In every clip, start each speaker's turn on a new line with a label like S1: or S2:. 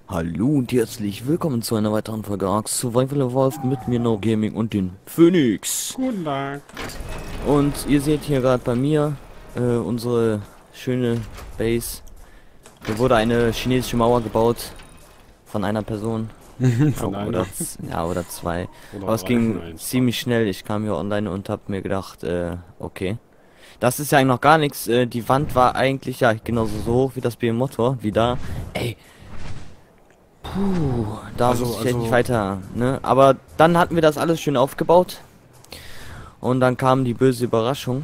S1: Hallo und herzlich willkommen zu einer weiteren Folge Ark Survival Evolved mit mir No Gaming und den Phoenix.
S2: Guten Tag.
S1: Und ihr seht hier gerade bei mir unsere schöne Base. Hier wurde eine chinesische Mauer gebaut von einer Person.
S2: Von einer.
S1: Oder zwei.
S2: Oder
S1: Aber es
S2: drei,
S1: ging
S2: nein,
S1: ziemlich schnell. Ich kam hier online und hab mir gedacht, okay. Das ist ja noch gar nichts. Die Wand war eigentlich ja genauso so hoch wie das BM-Motor. Wie da. Ey. Puh, da muss ich echt nicht weiter, ne? Aber dann hatten wir das alles schön aufgebaut. Und dann kam die böse Überraschung.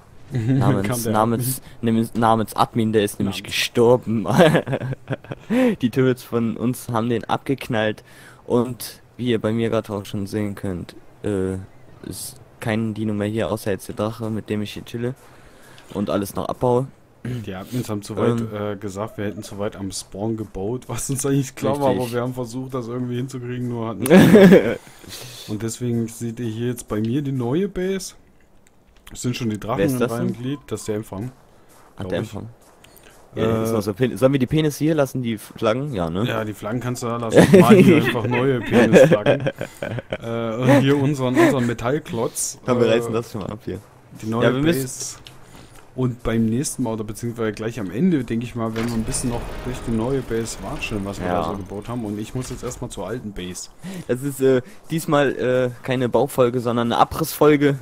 S1: Namens Admin, der ist nämlich gestorben. Die Turrets von uns haben den abgeknallt. Und wie ihr bei mir gerade auch schon sehen könnt, ist kein Dino mehr hier, außer jetzt der Drache, mit dem ich hier chille. Und alles noch abbaue.
S2: Die Admins haben zu weit gesagt, wir hätten zu weit am Spawn gebaut, was uns eigentlich klar war, aber wir haben versucht, das irgendwie hinzukriegen, nur hat nicht geklappt. Und deswegen seht ihr hier jetzt bei mir die neue Base. Es sind schon die Drachen in reinem Glied, das ist der Empfang.
S1: Ach, der Empfang. Ja, ist noch so sollen wir die Penisse hier lassen, die Flaggen? Ja, ne?
S2: Ja, die Flaggen kannst du da lassen. Ich mag hier einfach neue Penisflaggen. Und hier unseren Metallklotz.
S1: Komm, wir reißen das schon mal ab hier.
S2: Die neue Base. Und beim nächsten Mal, oder beziehungsweise gleich am Ende, denke ich mal, werden wir ein bisschen noch durch die neue Base watscheln, was wir da so gebaut haben. Und ich muss jetzt erstmal zur alten Base.
S1: Das ist diesmal keine Baufolge, sondern eine Abrissfolge.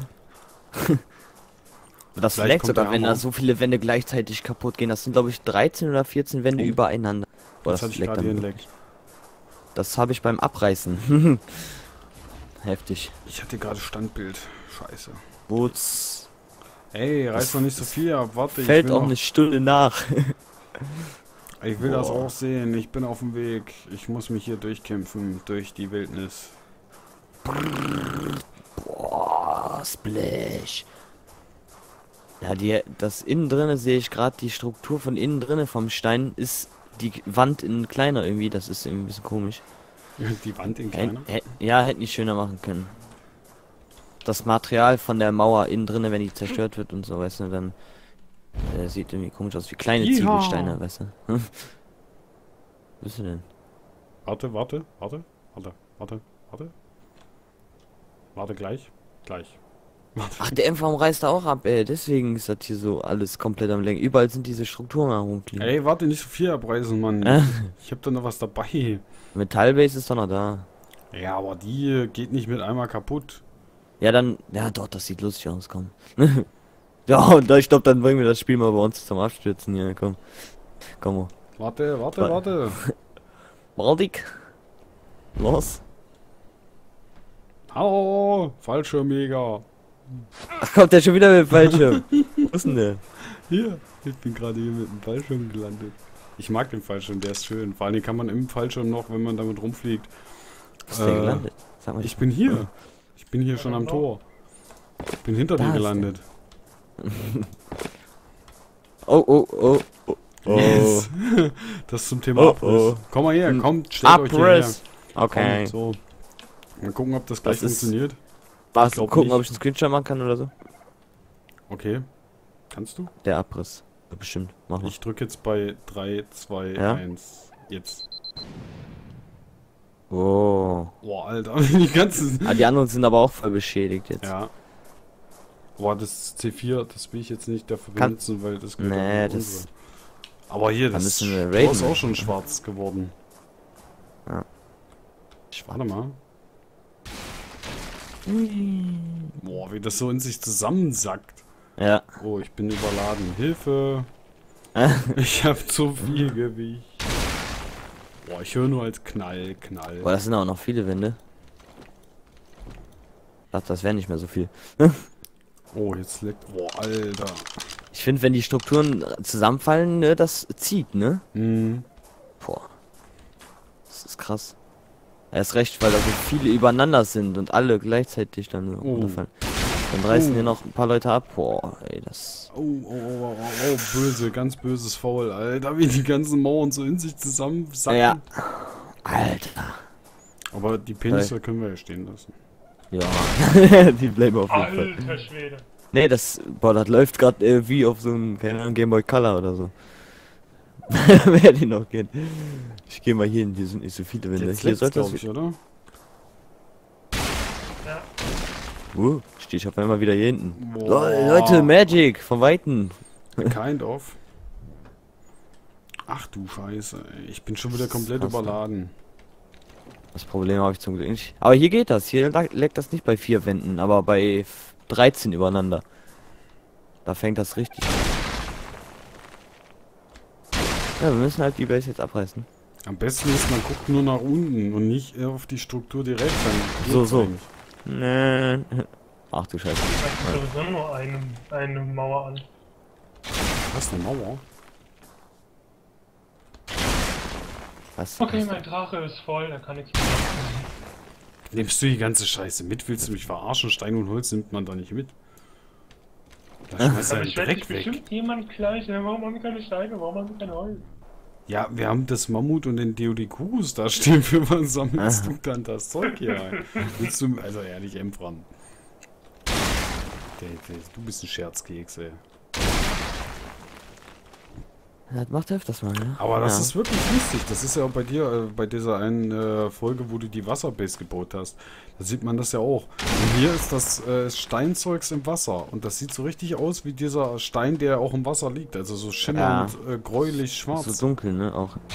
S1: Das leckt sogar, wenn da so viele Wände gleichzeitig kaputt gehen. Das sind, glaube ich, 13 oder 14 Wände übereinander. Boah, das leckt dann. Das habe ich beim Abreißen. Heftig.
S2: Ich hatte gerade Standbild. Scheiße.
S1: Wutz.
S2: Ey, reiß doch nicht so viel ab. Warte,
S1: fällt auch eine Stunde nach.
S2: Ich will das auch sehen. Ich bin auf dem Weg. Ich muss mich hier durchkämpfen. Durch die Wildnis.
S1: Boah, Splash. Ja, das innen drinne sehe ich gerade, die Struktur von innen drinne vom Stein ist die Wand in kleiner irgendwie, das ist irgendwie ein bisschen komisch.
S2: Die Wand in kleiner?
S1: Ja, hätte nicht schöner machen können. Das Material von der Mauer innen drinne, wenn die zerstört wird und so, weißt du, dann sieht irgendwie komisch aus, wie kleine Ziegelsteine, weißt du. Wo bist du denn?
S2: Warte. Warte gleich.
S1: Ach, der MV reißt da auch ab, ey. Deswegen ist das hier so alles komplett am Lenken. Überall sind diese Strukturen herumfliegen.
S2: Ey, warte, nicht so viel abreißen, Mann. Ich hab da noch was dabei.
S1: Metallbase ist doch noch da.
S2: Ja, aber die geht nicht mit einmal kaputt.
S1: Ja, dann... Ja, doch, das sieht lustig aus, komm. Ja, und ich glaube, dann bringen wir das Spiel mal bei uns zum Abstürzen hier, komm. Komm.
S2: Warte.
S1: Baldik. Los.
S2: Hallo, Fallschirmjäger.
S1: Ach, kommt der schon wieder mit dem Fallschirm? Wo ist denn der?
S2: Hier, ich bin gerade hier mit dem Fallschirm gelandet. Ich mag den Fallschirm, der ist schön. Vor allem kann man im Fallschirm noch, wenn man damit rumfliegt.
S1: Wo ist der gelandet?
S2: Sag mal, ich bin hier. Ich bin hier schon am Tor. Ich bin hinter dir gelandet.
S1: Oh.
S2: Yes. Das ist zum Thema Abriss. Komm mal her, kommt, stellt euch hierher.
S1: Okay.
S2: Kommt, so. Mal gucken, ob das gleich funktioniert.
S1: Was? Gucken, ob ich einen Screenshot machen kann oder so?
S2: Okay. Kannst du?
S1: Der Abriss. Ja, bestimmt. Mach mal.
S2: Ich drücke jetzt bei 3, 2, 1. Jetzt.
S1: Oh.
S2: Boah, Alter. Die ganzen...
S1: Die anderen sind aber auch voll beschädigt jetzt.
S2: Ja. Boah, das C4, das will ich jetzt nicht dafür benutzen, weil das gehört
S1: nee, das...
S2: Aber hier, das ist auch schon schwarz geworden.
S1: Ja.
S2: Warte mal. Boah, wie das so in sich zusammensackt.
S1: Ja.
S2: Oh, ich bin überladen. Hilfe! Ich hab zu viel Gewicht. Boah, ich höre nur als Knall.
S1: Boah, das sind auch noch viele Wände. Ich dachte, das wäre nicht mehr so viel.
S2: Oh, jetzt leckt. Boah, Alter.
S1: Ich finde, wenn die Strukturen zusammenfallen, ne, das zieht, ne?
S2: Mhm.
S1: Boah. Das ist krass. Erst recht, weil da so viele übereinander sind und alle gleichzeitig dann runterfallen. Dann reißen hier noch ein paar Leute ab. Boah, ey, das...
S2: Oh, böse, ganz böses Foul, Alter. Wie die ganzen Mauern so in sich zusammensacken.
S1: Ja. Alter.
S2: Aber die Penisse können wir ja stehen lassen.
S1: Ja, die bleiben auf jeden Fall.
S3: Alter Schwede.
S1: Nee, das läuft gerade wie auf so einem, keine Ahnung, Game Boy Color oder so. Wer die noch kennt. Ich gehe mal hier hin, hier sind nicht so viele Wände.
S2: Jetzt
S1: Hier
S2: letzt's,
S1: sollte
S2: glaub ich, oder?
S3: Ja.
S1: Stehe ich auf einmal wieder hier hinten.
S2: Boah.
S1: Leute, Magic, von Weitem.
S2: Kind of. Ach du Scheiße, ey. Ich bin schon wieder komplett
S1: Was denn?
S2: überladen.
S1: Das Problem habe ich zum Glück nicht. Aber hier geht das. Hier leckt das nicht bei 4 Wänden, aber bei 13 übereinander. Da fängt das richtig an. Ja, wir müssen halt die Base jetzt abreißen.
S2: Am besten ist, man guckt nur nach unten und nicht auf die Struktur direkt. Dann
S1: So,
S2: geht's
S1: so.
S2: eigentlich.
S1: Nee. Ach du Scheiße.
S3: Ich habe sowieso nur eine Mauer an.
S2: Was, eine Mauer?
S1: Was?
S3: Okay, mein Drache ist voll, da kann nichts mehr machen.
S2: Nimmst du die ganze Scheiße mit? Willst du mich verarschen? Stein und Holz nimmt man da nicht mit. Da schmeißt er
S3: Aber
S2: den
S3: ich werde
S2: Dreck
S3: dich
S2: weg.
S3: bestimmt jemand gleich. Ja, warum haben wir keine Steine? Warum haben wir kein Holz?
S2: Ja, wir haben das Mammut und den Deodicurus da stehen. Für was sammelst du dann das Zeug hier ein? Willst du, also ehrlich, Emfran. Du bist ein Scherzkeks, ey.
S1: Das macht öfters mal, ne?
S2: Aber das
S1: Ja.
S2: ist wirklich lustig. Das ist ja auch bei dir, bei dieser einen Folge, wo du die Wasserbase gebaut hast. Da sieht man das ja auch. Und hier ist das Steinzeugs im Wasser. Und das sieht so richtig aus wie dieser Stein, der auch im Wasser liegt. Also so schimmernd, gräulich, schwarz.
S1: So dunkel, ne? Auch. Ja.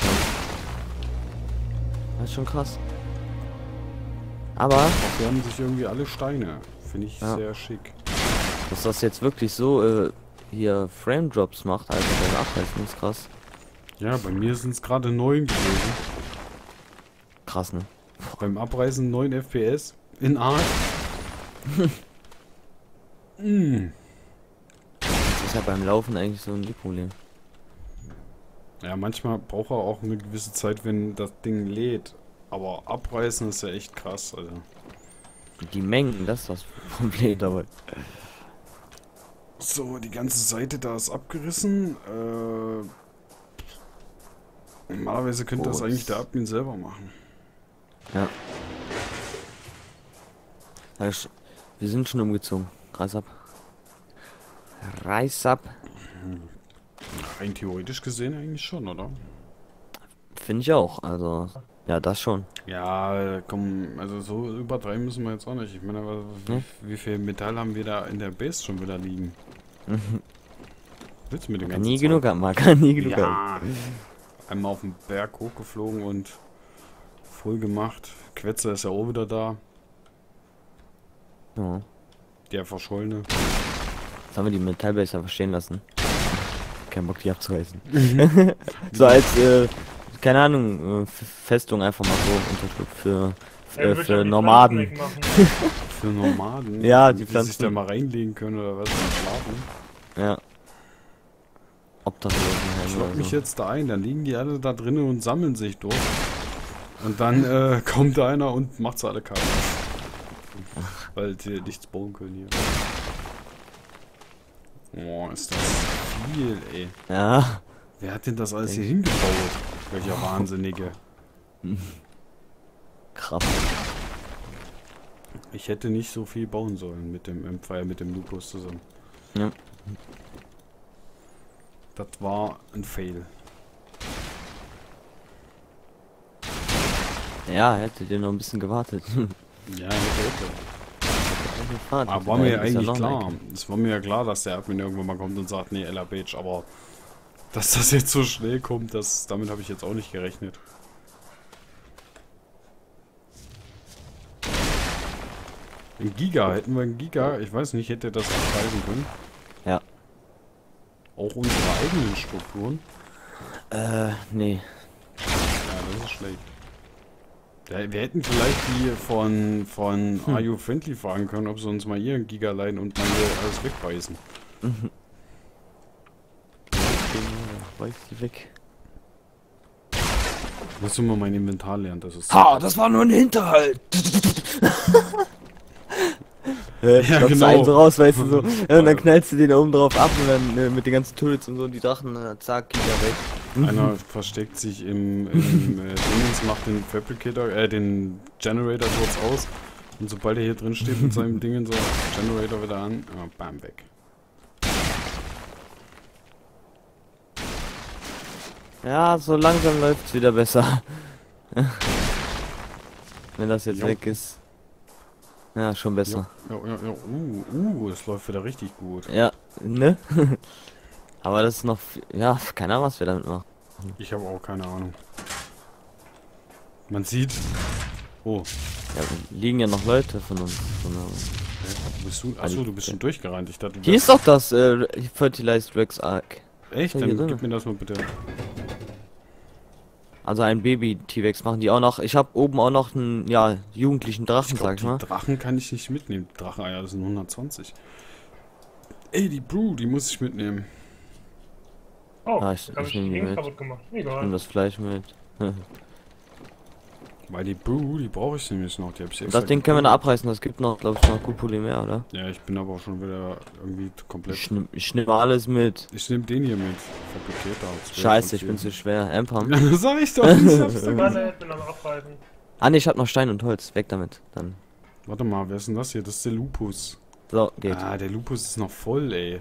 S1: Das ist schon krass. Aber,
S2: Die haben sich irgendwie alle Steine. Finde ich
S1: Ja.
S2: sehr schick.
S1: dass das jetzt wirklich so, hier Frame Drops macht, also beim Abreißen ist krass.
S2: Ja, bei mir sind es gerade 9 gewesen.
S1: Krass, ne?
S2: Beim Abreißen 9 FPS. In Art. mm.
S1: Das ist ja beim Laufen eigentlich so ein Problem.
S2: Ja, manchmal braucht er auch eine gewisse Zeit, wenn das Ding lädt. Aber abreißen ist ja echt krass, also.
S1: Die Mengen, das ist das Problem dabei.
S2: So, die ganze Seite da ist abgerissen. Normalerweise könnte das eigentlich der Admin selber machen.
S1: Ja. Wir sind schon umgezogen. Reiß ab. Reiß ab.
S2: Rein theoretisch gesehen eigentlich schon, oder?
S1: Finde ich auch. Also, ja, das schon.
S2: Ja, komm, also so übertreiben müssen wir jetzt auch nicht. Ich meine, wie viel Metall haben wir da in der Base schon wieder liegen? Willst du mit dem
S1: Kann
S2: ganzen
S1: nie
S2: Zeug?
S1: genug haben, man kann nie genug haben.
S2: Ja. Einmal auf den Berg hochgeflogen und voll gemacht. Quetzer ist ja auch wieder da.
S1: Ja.
S2: Der Verschollene.
S1: Jetzt haben wir die Metallbase einfach stehen lassen. Kein Bock, die abzureißen.
S2: Mhm.
S1: So als, keine Ahnung, Festung einfach mal so Unterschlupf für Nomaden.
S2: Für Nomaden?
S1: Ja,
S2: die
S1: die
S2: sich
S1: Pflanzen.
S2: da mal reinlegen können oder was, und schlafen.
S1: Ja. Obdachlosen
S2: Ich
S1: oder
S2: lock mich
S1: so.
S2: jetzt da ein, dann liegen die alle da drinnen und sammeln sich dort. Und dann kommt da einer und macht sie alle kalt. Weil die nichts bauen können hier. Oh, ist das viel, ey.
S1: Ja.
S2: Wer hat denn das alles hier hingebaut? Welcher Wahnsinnige.
S1: Krass.
S2: Ich hätte nicht so viel bauen sollen mit dem Empire, mit dem Lupus zusammen.
S1: Ja.
S2: Das war ein Fail.
S1: Ja, hättet ihr noch ein bisschen gewartet.
S2: Ja, hätte.
S1: Aber
S2: Aber war mir ja eigentlich klar. Es war mir ja klar, dass der Admin irgendwann mal kommt und sagt, nee, Ella Page, aber dass das jetzt so schnell kommt, damit habe ich jetzt auch nicht gerechnet. Ein Giga, hätten wir einen Giga, ich weiß nicht, hätte das abweisen können.
S1: Ja.
S2: Auch unsere eigenen Strukturen.
S1: Nee.
S2: Ja, das ist schlecht. Ja, wir hätten vielleicht die von Are You Friendly fragen können, ob sie uns mal ihren Giga leihen und mal hier alles wegbeißen.
S1: Weiß die weg.
S2: Musst du mal mein Inventar lernen, das ist...
S1: Ha, das war nur ein Hinterhalt. Ja,
S2: genau.
S1: einen so raus, weißt du so. Und dann knallst du den da oben drauf ab und dann mit den ganzen Turrets und so, die Drachen, zack, geht er weg.
S2: Einer versteckt sich im Dingens, macht den Fabricator, den Generator kurz aus. Und sobald er hier drin steht mit seinem Dingen, so Generator wieder an, bam, weg.
S1: Ja, so langsam läuft's wieder besser. Wenn das jetzt
S2: Jo.
S1: weg ist. Ja, schon besser.
S2: Ja. Es läuft wieder richtig gut.
S1: Ja, ne? Aber das ist noch... Ja, keine Ahnung, was wir damit machen.
S2: Ich habe auch keine Ahnung. Man sieht... Oh.
S1: Ja, liegen ja noch Leute von uns.
S2: Achso, du bist schon durchgerannt. Ich dachte, du
S1: Hier ist doch das Fertilized Rex Arc.
S2: echt?
S1: hier
S2: Dann
S1: drin.
S2: gib mir das mal bitte.
S1: Also ein Baby-T-Rex machen die auch noch. Ich habe oben auch noch einen, ja, jugendlichen Drachen,
S2: Ich glaub,
S1: sag ich mal.
S2: die Drachen kann ich nicht mitnehmen. Die Dracheneier, das sind 120. Ey, die Brew, die muss ich mitnehmen.
S3: Oh,
S1: Ah,
S3: jetzt
S1: ich
S3: habe ich
S1: nehm
S3: die
S1: die
S3: Dings
S1: mit.
S3: kaputt gemacht.
S1: Und
S3: Egal.
S1: das Fleisch mit.
S2: Weil die Brew, die brauche ich nämlich noch. Die habe ich
S1: Und
S2: extra
S1: das Ding können wir noch
S2: gebrüht.
S1: abreißen. Das gibt noch, glaube ich, noch Kupolymer, oder?
S2: Ja, ich bin aber auch schon wieder irgendwie komplett...
S1: Ich nehme alles mit.
S2: Ich nehme den hier mit. Fabrikator.
S1: Scheiße, ich bin zu schwer. Ampam.
S2: Ja, das sag ich doch. Ich hab's doch
S3: Warte,
S2: gesagt.
S3: ich bin am Abreißen.
S1: Ah ne, ich habe noch Stein und Holz. Weg damit. Dann.
S2: Warte mal, wer ist denn das hier? Das ist der Lupus.
S1: So, geht.
S2: Ah, der Lupus ist noch voll, ey.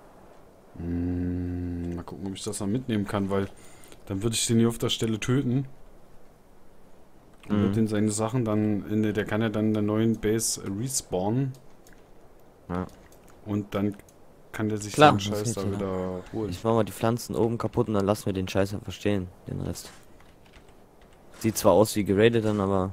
S2: Mal gucken, ob ich das dann mitnehmen kann, weil dann würde ich den hier auf der Stelle töten. Und wird in seine Sachen dann, der kann ja dann in der neuen Base respawnen.
S1: Ja.
S2: Und dann kann der sich
S1: Klar,
S2: seinen
S1: das
S2: Scheiß
S1: geht
S2: da
S1: ja.
S2: wieder holen.
S1: Ich mache mal die Pflanzen oben kaputt und dann lassen wir den Scheiß einfach stehen. Den Rest. Sieht zwar aus wie geradet dann, aber...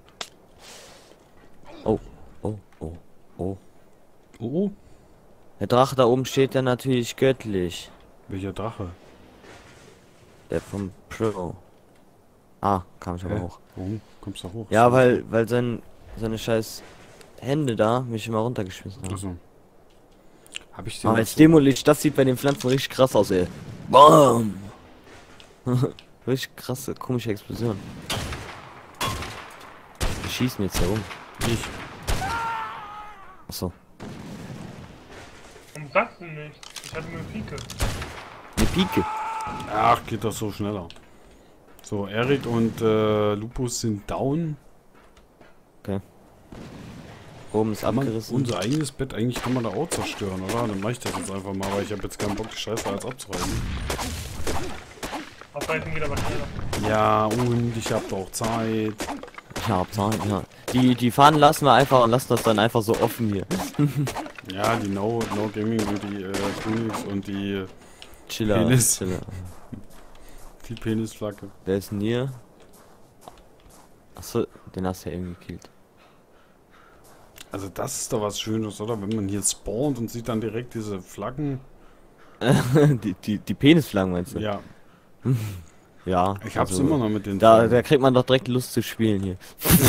S1: Oh, oh, oh, oh.
S2: Oh,
S1: Der Drache da oben steht ja natürlich göttlich.
S2: welcher Drache?
S1: Der vom Pro. Ah, kam ich aber
S2: Hä?
S1: hoch.
S2: Warum kommst du da hoch?
S1: Ja, weil seine scheiß Hände da mich immer runtergeschmissen haben.
S2: Also. Hab ich den
S1: Aber
S2: noch
S1: jetzt Demolish, das sieht bei den Pflanzen richtig krass aus, ey. Bam! Richtig krasse, komische Explosion. Die schießen jetzt hier rum.
S2: nicht?
S1: Achso.
S3: Warum sagst du nicht? Ich hatte eine Pike.
S1: Eine Pike.
S2: Ach, geht das so schneller. So, Erik und Lupus sind down.
S1: Oben ist
S2: Kann man
S1: abgerissen.
S2: unser eigenes Bett eigentlich kann man da auch zerstören, oder? Dann mach ich das jetzt einfach mal, weil ich habe jetzt keinen Bock, die Scheiße alles abzureißen.
S3: Abreißen geht aber schneller.
S2: Ja, und ich habe auch Zeit.
S1: Ja, Zahn, ja. Die Fahnen lassen wir einfach und lassen das dann einfach so offen hier.
S2: Ja, die No Gaming und die Phoenix und die
S1: Chiller.
S2: Penis.
S1: Chiller.
S2: Penisflagge.
S1: Wer ist denn hier? Achso, den hast du ja eben gekillt.
S2: Also das ist doch was Schönes, oder? Wenn man hier spawnt und sieht dann direkt diese Flaggen.
S1: die Penisflaggen meinst du?
S2: Ja,
S1: Ja.
S2: ich hab's
S1: also,
S2: immer noch mit den
S1: Da
S2: Flaggen.
S1: kriegt man doch direkt Lust zu spielen hier.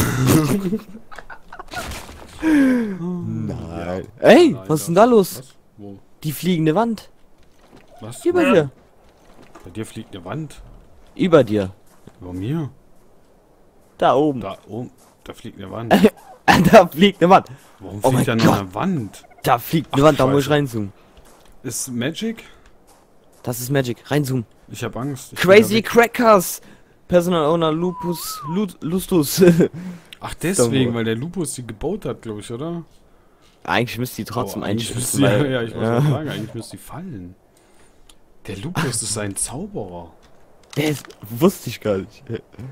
S2: Nein.
S1: Ey,
S2: Nein,
S1: was ist denn da los?
S2: Was? Wo?
S1: Die fliegende Wand.
S2: Was?
S1: Über
S3: Ja.
S1: dir.
S2: Bei dir fliegt eine Wand.
S1: Über dir.
S2: Über mir?
S1: Da oben.
S2: Da oben. Da fliegt eine Wand.
S1: Da fliegt eine Wand.
S2: Warum
S1: Oh
S2: fliegt da
S1: mein
S2: noch
S1: Gott.
S2: eine Wand?
S1: Da fliegt eine
S2: Ach,
S1: Wand, da muss ich
S2: Scheiße.
S1: reinzoomen.
S2: Ist Magic?
S1: Das ist Magic. Reinzoomen.
S2: Ich hab Angst. Ich
S1: Crazy
S2: bin da weg.
S1: Crackers. Personal Owner Lupus Lustus.
S2: Ach, deswegen,
S1: Dumm.
S2: weil der Lupus die gebaut hat, glaube ich, oder?
S1: Eigentlich müsste die trotzdem
S2: Aber eigentlich
S1: einschießen.
S2: müsste
S1: weil-
S2: ja, ich muss mal sagen, eigentlich müsste die fallen. Der Lupus ist ein Zauberer.
S1: Der ist, wusste ich gar nicht.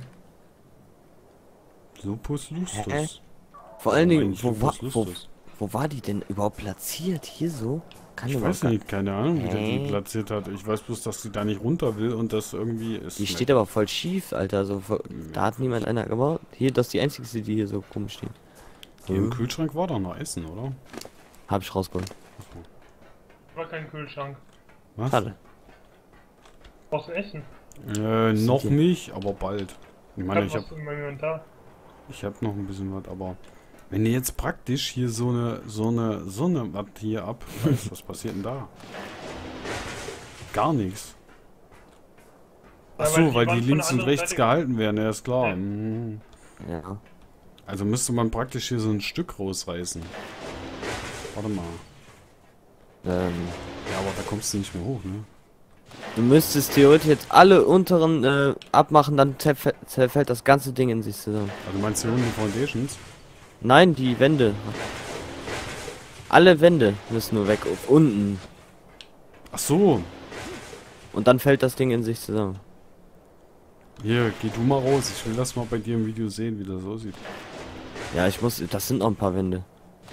S2: Lupus Lustus.
S1: Vor allen Dingen,
S2: Eigentlich
S1: wo
S2: Lupus
S1: wo,
S2: Lustus.
S1: wo war die denn überhaupt platziert? Hier so? Kann
S2: Ich
S1: überhaupt
S2: weiß
S1: gar-
S2: nicht, keine Ahnung, wie der die
S1: Hä?
S2: platziert hat. Ich weiß bloß, dass sie da nicht runter will und das irgendwie ist.
S1: Die steht aber voll schief, Alter. So, da hat niemand einer gebaut. Hier, das ist die einzige, die hier so komisch steht.
S2: Hier im Kühlschrank war doch noch Essen, oder?
S1: Hab ich rausgeholt.
S3: War kein Kühlschrank.
S2: Was?
S1: Schade.
S3: Brauchst du Essen?
S2: Noch
S1: hier?
S2: nicht, aber bald. Ich meine, ich
S3: was
S2: hab
S3: in meinem Inventar.
S2: noch ein bisschen was, aber wenn ihr jetzt praktisch hier so eine was hier ab, was passiert denn da? Gar nichts. Ach
S3: Ja,
S2: so, weil die
S3: Wand von
S2: links
S3: der
S2: und
S3: anderen
S2: rechts
S3: Seite-
S2: gehalten werden, ja ist klar.
S3: Ja.
S2: Mhm.
S1: Ja.
S2: Also müsste man praktisch hier so ein Stück rausreißen. Warte mal. Ja, aber da kommst du nicht mehr hoch, ne?
S1: Du müsstest theoretisch jetzt alle unteren abmachen, dann zerfällt das ganze Ding in sich zusammen.
S2: Also meinst du hier unten die Foundations?
S1: Nein, die Wände. Alle Wände müssen nur weg, unten.
S2: Ach so.
S1: Und dann fällt das Ding in sich zusammen.
S2: Hier, geh du mal raus. Ich will das mal bei dir im Video sehen, wie das aussieht.
S1: Ja, ich muss. Das sind noch ein paar Wände.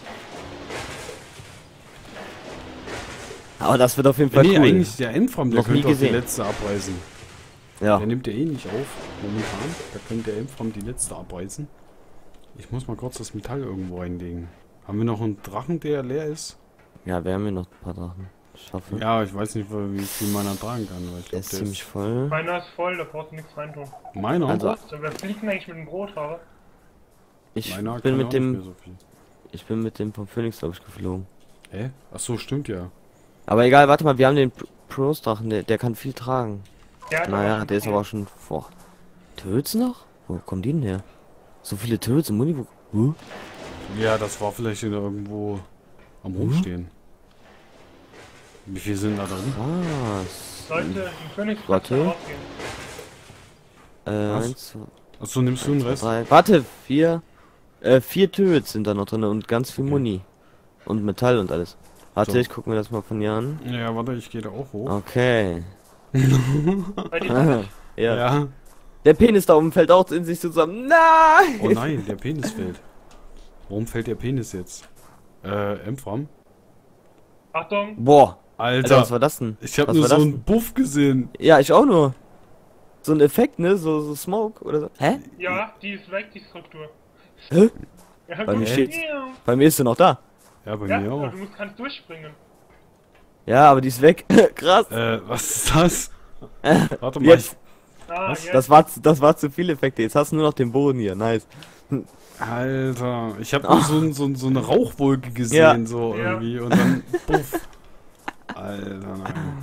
S1: Aber das wird auf jeden Fall
S2: Nee,
S1: cool.
S2: eigentlich der Endfram, der
S1: Noch nie
S2: könnte auch die
S1: gesehen.
S2: letzte abreißen.
S1: Ja.
S2: Der nimmt ja eh nicht auf, momentan. Da könnte der Endfram die letzte abreißen. Ich muss mal kurz das Metall irgendwo reinlegen. Haben wir noch einen Drachen, der leer ist?
S1: Ja, wir haben hier noch ein paar Drachen. Ich hoffe.
S2: Ja, ich weiß nicht, wie viel meiner tragen kann. Weil ich
S1: Der
S2: glaub,
S1: ist ziemlich voll.
S3: Meiner ist voll, da brauchst du nichts reintun.
S2: Meiner?
S1: Also,
S3: So, wer fliegt denn eigentlich mit dem Brotfahrer?
S1: ich
S2: meiner
S1: bin
S2: kann
S1: mit
S2: auch nicht mehr
S1: dem.
S2: so viel.
S1: Ich bin mit dem vom Phoenix, glaube ich, geflogen.
S2: Hä? Achso, stimmt ja.
S1: Aber egal, warte mal, wir haben den Pros-Drachen, der kann viel tragen.
S3: Der hat
S1: Naja,
S3: aber
S1: der ist aber auch schon vor. Töts noch? Wo kommen die denn her? So viele Töts im Muni.
S2: Ja, das war vielleicht wieder irgendwo am Rumstehen. Wie viel sind da drin?
S1: Was?
S3: Leute, im Phoenix
S1: Warte.
S3: rausgehen.
S2: Was?
S1: 1, 2,
S2: Achso, nimmst du den Rest?
S1: 3. Warte, 4. 4 Töts sind da noch drin und ganz viel
S2: Okay.
S1: Muni. Und Metall und alles. Warte,
S2: So.
S1: ich guck mir das mal von hier an.
S2: Ja, warte, ich gehe da auch hoch.
S1: Okay.
S3: Bei dir
S1: Ja.
S2: Ja.
S1: Der Penis da oben fällt auch in sich zusammen. Nein!
S2: Oh nein, der Penis fällt. Warum fällt der Penis jetzt? Empfram?
S3: Achtung,
S1: Boah. Alter,
S2: Alter,
S1: was war das denn?
S2: ich habe
S1: was
S2: nur
S1: war
S2: so
S1: das
S2: einen Buff gesehen.
S1: Ja, ich auch nur. So ein Effekt, ne? So Smoke oder so. Hä?
S3: ja, die ist weg, die Struktur.
S1: Hä?
S3: Ja,
S1: Bei mir
S3: gut.
S1: steht's.
S3: Ja,
S1: Bei mir ist sie noch da.
S2: Ja, bei
S3: ja,
S2: mir
S3: aber
S2: auch.
S3: du kannst durchspringen.
S1: Ja, aber die ist weg. Krass.
S2: Was ist das? Warte mal,
S1: Jetzt.
S3: Ah,
S2: Was?
S3: jetzt.
S1: Das war zu viele Effekte. Jetzt hast du nur noch den Boden hier. Nice.
S2: Alter, ich habe nur so eine Rauchwolke gesehen, so
S3: Ja.
S2: irgendwie, und dann puff. Alter, nein.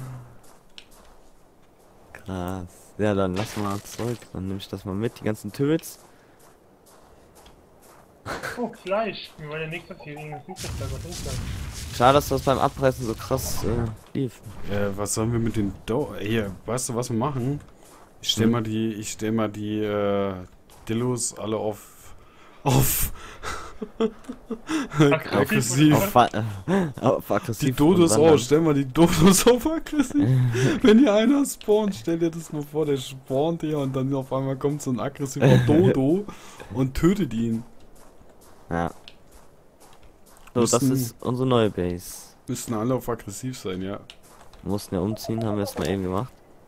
S1: Krass. Ja, dann lass mal zurück. Dann nehme ich das mal mit. Die ganzen Töts.
S3: Oh, Fleisch. Wir wollen ja nicht, dass hier irgendwas liegt, das da was ist.
S1: Schade, dass das beim Abreißen so krass lief.
S2: Was sollen wir mit den Hier, weißt du, was wir machen? Ich stell mal die Dillos alle auf aggressiv.
S1: Auf aggressiv.
S2: Die Dodos
S1: und wandern.
S2: auch, stell mal die Dodos auf aggressiv. Wenn hier einer spawnt, stell dir das mal vor, der spawnt hier und dann auf einmal kommt so ein aggressiver Dodo und tötet ihn.
S1: Ja. So, das
S2: Müssten-
S1: ist unsere neue Base.
S2: Müssten alle auf aggressiv sein, ja.
S1: Wir mussten ja umziehen, haben wir es mal eben gemacht.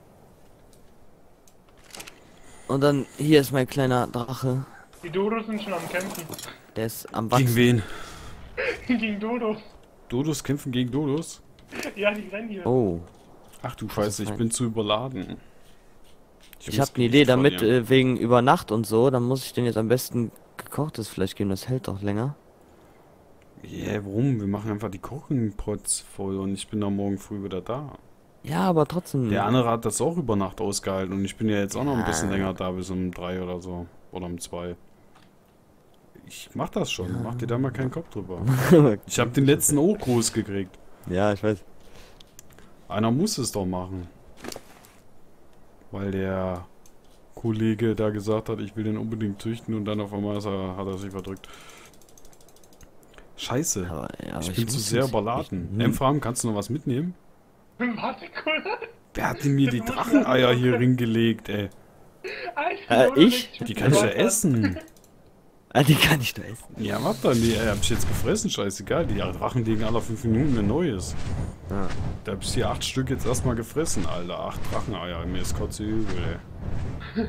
S1: Und dann, hier ist mein kleiner Drache.
S3: Die Dodos sind schon am Kämpfen.
S1: Der ist am
S2: Gegen
S1: Wachsen.
S2: wen?
S3: Gegen Dodos.
S2: Dodos kämpfen gegen Dodos?
S3: Ja, die rennen hier.
S1: Oh.
S2: Ach du Scheiße, ich
S1: fein.
S2: bin zu überladen.
S1: Ich
S2: muss
S1: habe eine Idee,
S2: Gewicht
S1: damit
S2: verlieren.
S1: wegen über Nacht und so, dann muss ich den jetzt am besten gekochtes Fleisch geben, das hält doch länger.
S2: Warum? Wir machen einfach die Kochingpots voll und ich bin dann morgen früh wieder da.
S1: Ja, aber trotzdem.
S2: Der andere hat das auch über Nacht ausgehalten und ich bin ja jetzt auch noch ein bisschen
S1: Ja.
S2: länger da, bis um 3 oder so. Oder um 2. Ich mach das schon, mach dir da mal keinen Kopf drüber. Ich habe den letzten auch groß gekriegt.
S1: Ja, ich weiß.
S2: Einer muss es doch machen. Weil der Kollege da gesagt hat, ich will den unbedingt züchten und dann auf einmal hat er sich verdrückt. Scheiße.
S1: Aber, ja,
S2: ich
S1: aber
S2: bin zu
S1: muss
S2: sehr
S1: nicht-
S2: überladen.
S1: ich-
S2: Empfram, kannst du noch was mitnehmen?
S3: Warte kurz.
S2: Wer hat denn mir die
S3: Das muss
S2: Dracheneier
S3: man-
S2: hier hingelegt, ey?
S3: Alter, Dodo
S1: ich?
S3: liegt
S2: Die kann ich ja
S3: Wasser.
S2: essen.
S1: Ah, die kann ich doch essen.
S2: Ja, warte dann, die hab ich jetzt gefressen, scheißegal. Die Drachen legen alle 5 Minuten ein neues.
S1: Ja.
S2: Da hab ich die 8 Stück jetzt erstmal gefressen, Alter. 8 Dracheneier, mir ist kotze übel, ey.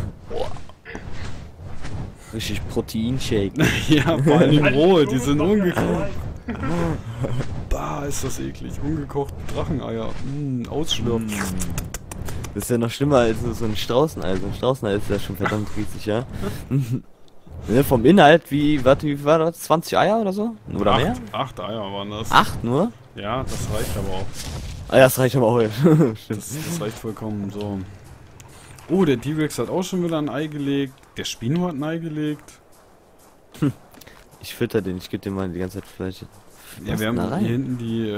S1: Richtig Proteinshake.
S2: Ja, vor allem
S3: Alter,
S2: roh,
S3: Dodo
S2: die sind
S3: macht ja
S2: ungekocht.
S3: Scheiß.
S2: Bah, ist das eklig. Ungekochte Dracheneier. Ausschlürfen.
S1: Das ist ja noch schlimmer als so ein Straußenei. So ein Straußenei ist ja schon verdammt riesig, ja. Ne, vom Inhalt, wie viel war das? 20 Eier oder so? Oder mehr?
S2: 8 Eier waren das.
S1: 8 nur?
S2: Ja, das reicht aber auch.
S1: Ah ja, das reicht aber auch. Ja. Stimmt.
S2: Das reicht vollkommen so. Oh, der D-Rex hat auch schon wieder ein Ei gelegt. Der Spino hat ein Ei gelegt.
S1: Ich fütter den, ich gebe dem mal die ganze Zeit Fleisch.
S2: Ja,
S1: Was
S2: wir
S1: denn da
S2: haben
S1: rein?
S2: hier hinten die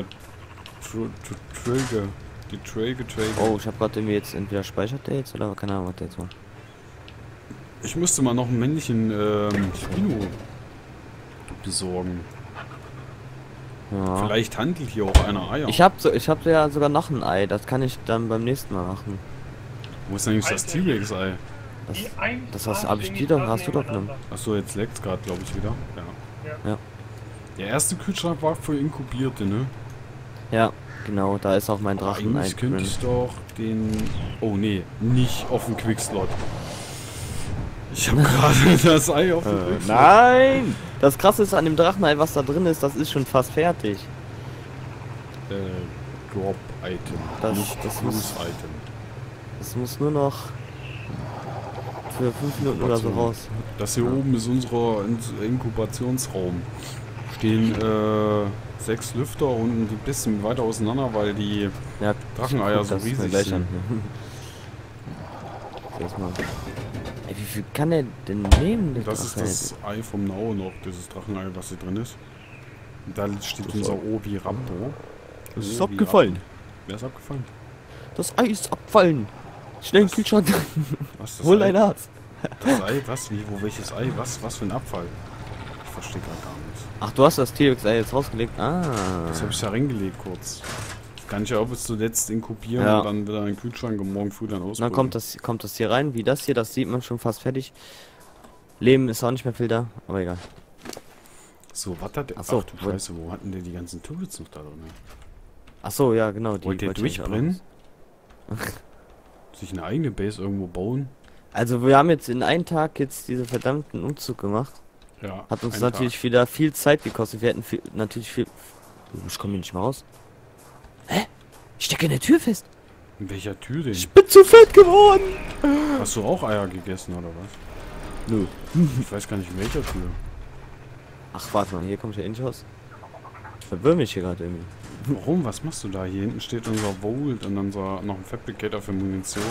S2: Tröge. Die Tröge.
S1: Oh, ich hab gerade irgendwie jetzt entweder speichert der jetzt oder keine Ahnung, was der jetzt macht.
S2: Ich müsste mal noch einen männlichen Spino besorgen.
S1: Ja.
S2: Vielleicht handelt hier auch einer Eier.
S1: Ich hab ja sogar noch ein Ei, das kann ich dann beim nächsten Mal machen.
S2: Wo ist eigentlich das T-Rex-Ei?
S1: Das habe ich dir doch, hast du doch genommen.
S2: Achso, jetzt leckt es gerade, glaube ich, wieder. Ja.
S1: Ja.
S2: Der erste Kühlschrank war für Inkubierte, ne?
S1: Ja, genau, da ist auch mein Drachen
S2: Eigentlich könnte ich doch den... Oh, nee, nicht auf den Quickslot. Ich habe gerade das Ei auf den Quickslot.
S1: Nein! Das Krasse ist an dem Drachenei, was da drin ist, das ist schon fast fertig.
S2: Drop-Item.
S1: Das
S2: Use-Item.
S1: Das muss nur noch für 5 Minuten oder so raus.
S2: Das hier oben ist unser Inkubationsraum. Stehen 6 Lüfter und ein bisschen weiter auseinander, weil die Dracheneier so riesig sind.
S1: Ey, wie viel kann der denn nehmen?
S2: Das ist das Ei vom Nao noch, dieses Drachenei, was hier drin ist. Und da steht unser Obi Rambo.
S1: Das ist abgefallen.
S2: Wer ist abgefallen?
S1: Das Ei ist abgefallen. Schnell in den Kühlschrank.
S2: Was, das
S1: Hol
S2: Ei?
S1: ein Arzt.
S2: Das Ei? Was? Wie? Wo? Welches Ei? Was für ein Abfall? Ich verstehe gerade gar nichts.
S1: Ach, du hast das T-Rex-Ei jetzt rausgelegt? Ah.
S2: Das habe ich da reingelegt kurz. Kann ich ja auch bis zuletzt inkubieren und dann wieder in den Kühlschrank und morgen früh dann ausprobieren.
S1: Dann kommt das hier rein, wie das hier, das sieht man schon fast fertig. Leben ist auch nicht mehr viel da, aber egal.
S2: So, was hat der?
S1: Achso,
S2: Ach du Scheiße, wo hatten der die ganzen Turrets noch da drin?
S1: Achso, ja genau. Die
S2: wollt ihr durchbrennen? Sich eine eigene Base irgendwo bauen?
S1: Also wir haben jetzt in einem Tag jetzt diesen verdammten Umzug gemacht.
S2: Ja.
S1: Hat uns natürlich wieder viel Zeit gekostet. Wir hätten natürlich viel... Ich komme hier nicht mal raus. Hä? Ich stecke in der Tür fest.
S2: In welcher Tür denn?
S1: Ich bin zu fett geworden.
S2: Hast du auch Eier gegessen oder was?
S1: Nö.
S2: Ich weiß gar nicht in welcher Tür.
S1: Ach, warte mal, hier kommt ja nicht raus. Ich verwirr mich hier gerade irgendwie.
S2: Warum? Was machst du da? Hier hinten steht unser Vault und unser noch ein Fabricator für Munition.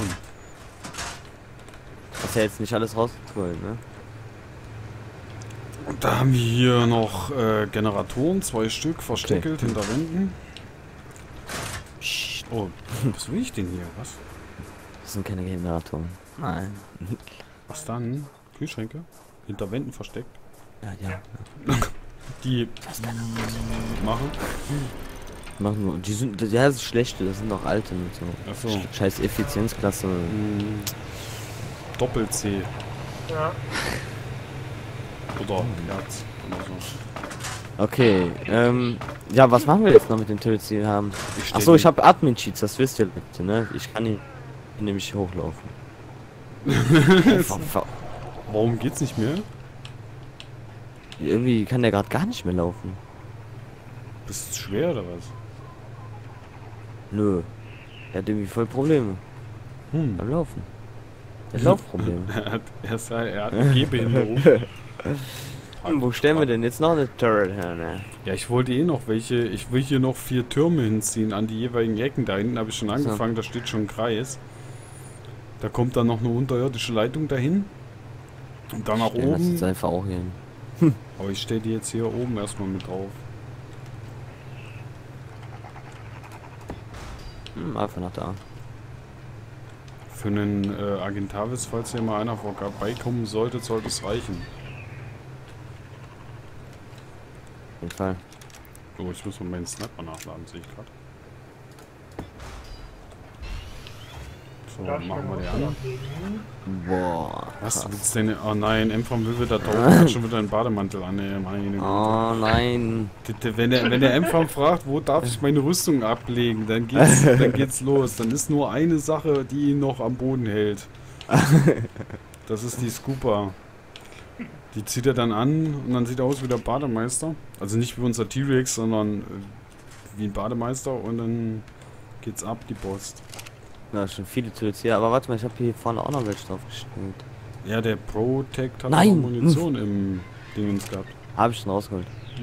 S1: Hast ja jetzt nicht alles rausgeholt, ne?
S2: Und da haben wir hier noch Generatoren, 2 Stück, versteckelt hinter Wänden. Oh, was will ich denn hier? Was?
S1: Das sind keine Generatoren. Nein.
S2: Was dann? Kühlschränke? Hinter Wänden versteckt?
S1: Ja.
S2: Die
S1: Machen nur. Die sind. Ja, das ist schlechte, das sind noch alte mit so.
S2: Achso.
S1: Scheiß Effizienzklasse.
S2: Doppel-C.
S3: Ja.
S2: Oder Herz. Oder so.
S1: Okay, ja, was machen wir jetzt noch mit dem Turrets, die wir haben? Achso, ich habe Admin-Cheats, das wisst ihr bitte, ne? Ich kann hier nämlich hochlaufen.
S2: Warum geht's nicht mehr?
S1: Irgendwie kann der gerade gar nicht mehr laufen.
S2: Bist du schwer oder was?
S1: Nö. Er hat irgendwie voll Probleme beim Laufen. Er hat Laufprobleme.
S2: er hat eine Gehbehinderung.
S1: Wo stellen wir denn jetzt noch eine Turret her, ne?
S2: Ja, ich wollte eh noch welche. Ich will hier noch 4 Türme hinziehen an die jeweiligen Ecken. Da hinten habe ich schon angefangen, da steht schon ein Kreis. Da kommt dann noch eine unterirdische Leitung dahin. Und dann nach oben.
S1: Das jetzt einfach auch hier hin.
S2: Aber ich stelle die jetzt hier oben erstmal mit drauf.
S1: Einfach nach da.
S2: Für einen Agentavis, falls hier mal einer vorbeikommen sollte, sollte es reichen.
S1: Auf jeden Fall.
S2: Oh, ich muss mal meinen Sniper nachladen, sehe ich gerade. So, machen wir den an.
S1: Boah.
S2: Was willst du denn? Oh nein, M-Farm will wieder tauchen, hat schon wieder einen Bademantel an. Ey, meine Güte.
S1: Oh nein.
S2: Wenn der M-Farm fragt, wo darf ich meine Rüstung ablegen, dann geht's los. Dann ist nur eine Sache, die ihn noch am Boden hält. Das ist die Scooper. Die zieht er dann an und dann sieht er aus wie der Bademeister. Also nicht wie unser T-Rex, sondern wie ein Bademeister und dann geht's ab, die Post.
S1: Ja, schon viele Turrets hier, aber warte mal, ich habe hier vorne auch noch welche draufgestellt.
S2: Ja, der Protect hat
S1: Nein!
S2: noch Munition im Dingens gehabt.
S1: Habe ich schon rausgeholt.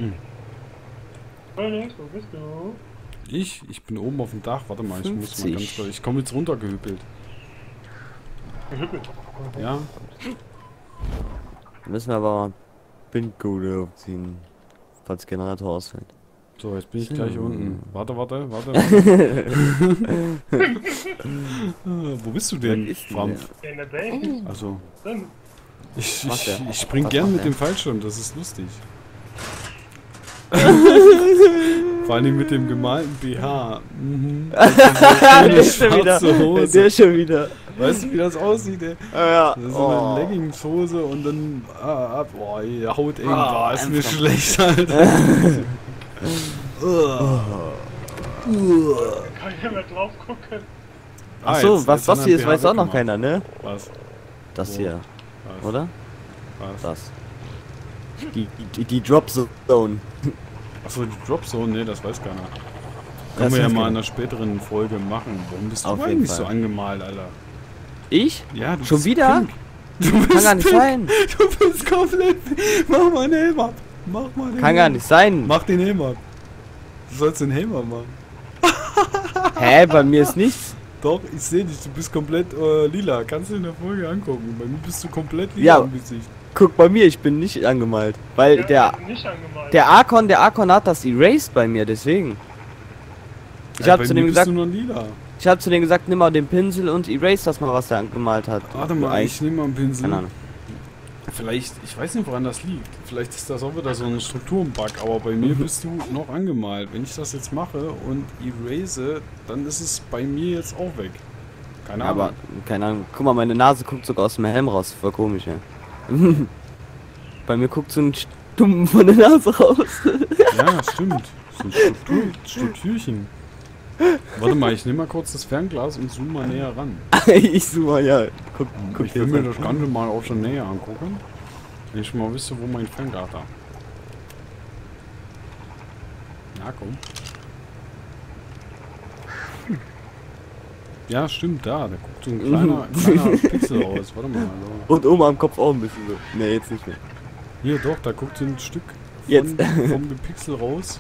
S3: Alex, wo bist du?
S2: Ich bin oben auf dem Dach. Warte mal, ich muss mal
S1: 50.
S2: ganz kurz. Ich komme jetzt runtergehüppelt.
S3: Gehüppelt.
S2: Ja?
S1: Müssen wir aber Bindcode aufziehen, falls Generator ausfällt.
S2: So, jetzt bin ich gleich unten. Warte. Wo bist du denn, Frampf?
S3: In der Base.
S2: Also,
S3: Drin.
S2: ich spring
S1: Was
S2: gern
S1: macht
S2: mit
S1: der?
S2: dem Fallschirm, das ist lustig. Vor allem mit dem gemalten BH. Mhm.
S1: Der ist schon wieder.
S2: Hose.
S1: Der ist schon wieder.
S2: Weißt du, wie das aussieht, ey?
S1: Ja.
S2: Das ist so eine Leggingshose und dann boah, die Haut eng. Boah, ist mir
S1: einfach.
S2: schlecht, Alter.
S3: Kann ich mehr drauf gucken?
S1: Achso,
S2: jetzt-
S1: was
S2: jetzt
S1: das
S2: haben
S1: hier
S2: wir
S1: ist, weiß auch noch
S2: weggemacht.
S1: keiner, ne?
S2: Was?
S1: Das
S2: Wo?
S1: hier,
S2: Was?
S1: oder?
S2: Was?
S1: Das. Die Drop Zone.
S2: Achso, die Drop Zone? Ne, das weiß keiner.
S1: Das
S2: Können wir ja
S1: weiß
S2: mal
S1: keiner.
S2: in einer späteren Folge machen. Warum bist du
S1: Auf jeden
S2: eigentlich
S1: Fall.
S2: so angemalt, Alter?
S1: Ich?
S2: Ja, du
S1: Schon
S2: bist
S1: wieder?
S2: pink. Du
S1: Kann
S2: bist
S1: gar nicht
S2: pink.
S1: sein.
S2: Du bist komplett. Mach mal den Helm ab. Mach mal den
S1: Kann
S2: Helm
S1: gar
S2: ab.
S1: nicht sein.
S2: Mach den Helm ab. Du sollst den Helm abmachen.
S1: Hä, bei mir ist nichts.
S2: Doch, ich sehe dich. Du bist komplett lila. Kannst du in der Folge angucken. Bei mir bist du komplett lila
S1: Ja.
S2: im Gesicht.
S1: Guck bei mir, ich bin nicht angemalt. Weil
S3: Ja, nicht angemalt.
S1: der Archon hat das erased bei mir, deswegen. Ich hab
S2: bei
S1: zu
S2: mir
S1: dem
S2: bist
S1: gesagt,
S2: du nur lila.
S1: nimm mal den Pinsel und erase das mal, was der angemalt hat.
S2: Warte mal, ich nehme mal einen Pinsel.
S1: Keine Ahnung.
S2: Vielleicht, ich weiß nicht, woran das liegt. Vielleicht ist das auch wieder so ein Strukturenbug, aber bei mir bist du noch angemalt. Wenn ich das jetzt mache und erase, dann ist es bei mir jetzt auch weg. Keine Ahnung.
S1: Aber, keine Ahnung. Guck mal, meine Nase guckt sogar aus dem Helm raus. Voll komisch, ja. Bei mir guckt so ein Stumm von der Nase raus.
S2: Ja, stimmt. So ein Strukturchen. Warte mal, ich nehme mal kurz das Fernglas und zoome mal näher ran.
S1: Ich suche mal, ja. Guck
S2: Ich will
S1: dir
S2: mir
S1: an.
S2: das Ganze mal auch schon näher angucken. Wenn ich schon mal wüsste, wo mein Fernglas da. Na komm. Ja, stimmt, da guckt so ein kleiner Pixel raus. Warte mal. So.
S1: Und oben am Kopf auch ein bisschen so. Ne, jetzt nicht mehr.
S2: Hier doch, da guckt so ein Stück
S1: Jetzt.
S2: vom Gepixel raus.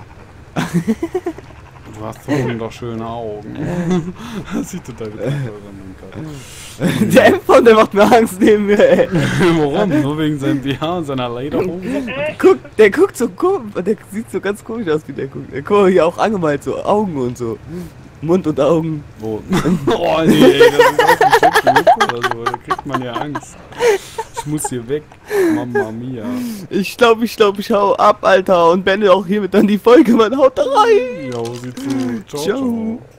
S2: Du hast so wunderschöne Augen. Das sieht total witzig aus.
S1: Der M-Phone, der macht mir Angst neben mir, ey.
S2: Warum? Nur wegen seinem BH und seiner Lederhose?
S1: Der guckt so komisch, der sieht so ganz komisch aus, wie der guckt. Der guckt hier auch angemalt, so Augen und so. Mund und Augen.
S2: Wo? Oh nee, ey, das ist aus dem Schöpfen oder so. Da kriegt man ja Angst. Ich muss hier weg. Mama mia.
S1: Ich glaube, ich hau ab, Alter. Und beende auch hiermit dann die Folge. Man haut da rein.
S2: Ja, sieht so. Ciao,
S1: Ciao.
S2: ciao.